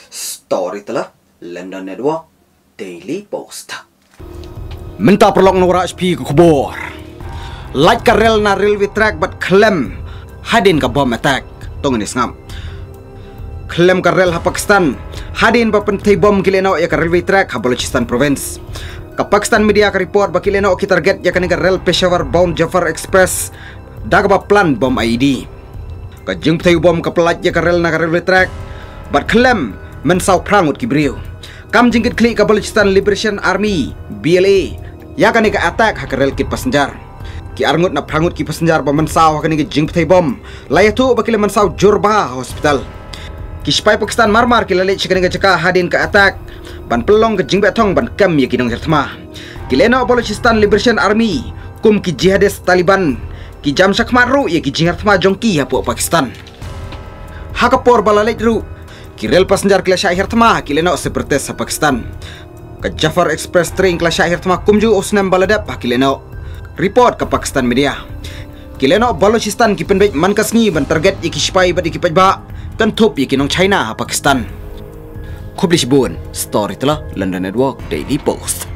Story telah London Network Daily Post. Minta perlok nora HP ke kubur. Light ka rel na railway track but claim hadin ka bomb attack. Tong ni ngam. Claim ka rel ha Pakistan hadin pa pentai bom kileno ya ka railway track ha Balochistan province. Ka Pakistan media ka report ba kileno ki target ya ka rel Peshawar bound Jafar Express dagba plan bom ID. Ka jingtai bom ka pelat ya ka rel na ka railway track but claim mensau prangut ki brio. Kam jingkit klik ka Balochistan Liberation Army BLA ya kan ka attack ha rel kit passenger ki arngut na prangut ki passenger ba mensau ha kan ki jingtai bom layatu ba kile mensau Jurba hospital ki spy Pakistan marmar ki lalit chikan ka jaka hadin ka attack ban pelong ke jingbe thong ban kam ye ki dong herthma ki leno Balochistan Liberation Army kum ki jihadis Taliban ki jam sakmaru ye ki jingherthma jongki ha pu Pakistan ha ka por balalit ru ki rel passenger kila syahir thma ki leno seperti sa Pakistan ka Jafar Express train kila syahir thma kumju usnam baladap ha ki leno report ke Pakistan media ki leno Balochistan ki penbek mankasngi ban target iki spy bad iki pajba kan thup iki nong China ha Pakistan. Kublish bun story telah London Network Daily Post.